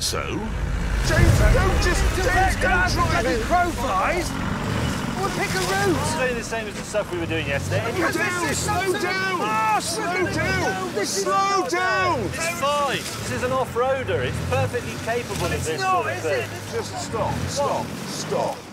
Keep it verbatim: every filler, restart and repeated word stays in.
So? James, don't just... James, don't drive it! Crowflies? We'll pick a route. It's really the same as the stuff we were doing yesterday. Slow down, slow down! Oh, Slow down! Slow down! It's fine. This is an off-roader. It's perfectly capable of this not, sort of is thing. it? Just stop, stop, stop.